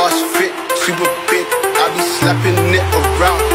ass fit, super big. I be slapping it around.